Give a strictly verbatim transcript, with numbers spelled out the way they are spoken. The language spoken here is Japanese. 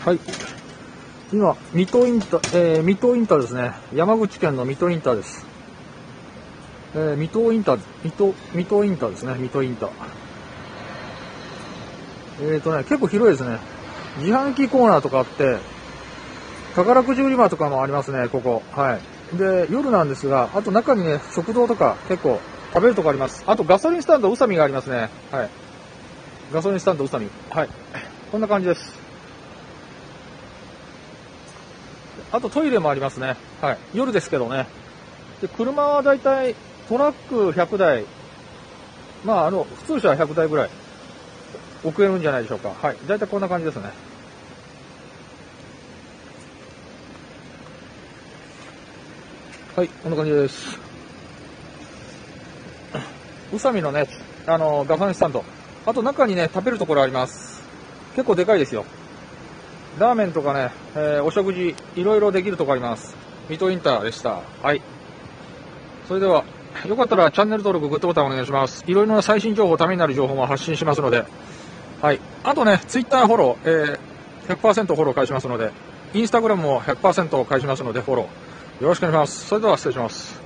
はい。今、水戸インター、えー、水戸インターですね。山口県の水戸インターです。えー、水戸インター、水戸、水戸インターですね。水戸インター。えーとね、結構広いですね。自販機コーナーとかあって、宝くじ売り場とかもありますね、ここ。はい。で、夜なんですが、あと中にね、食堂とか結構食べるとこあります。あとガソリンスタンド宇佐美がありますね。はい。ガソリンスタンド宇佐美。はい。こんな感じです。あとトイレもありますね。はい。夜ですけどね。で、車はだいたいトラックひゃくだい、まあ、あの、普通車はひゃくだいぐらい置けるんじゃないでしょうか。はい。だいたいこんな感じですね。はい。こんな感じです。宇佐美のね、あの、ガソリンスタンド。あと中にね、食べるところあります。結構でかいですよ。ラーメンとかね、えー、お食事、いろいろできるとこあります。水戸インターでした。はい。それでは、よかったらチャンネル登録、グッドボタンお願いします。いろいろな最新情報、ためになる情報も発信しますので、はい。あとね、ツイッターフォロー、えー、ひゃくパーセント フォロー返しますので、インスタグラムも ひゃくパーセント 返しますので、フォロー。よろしくお願いします。それでは失礼します。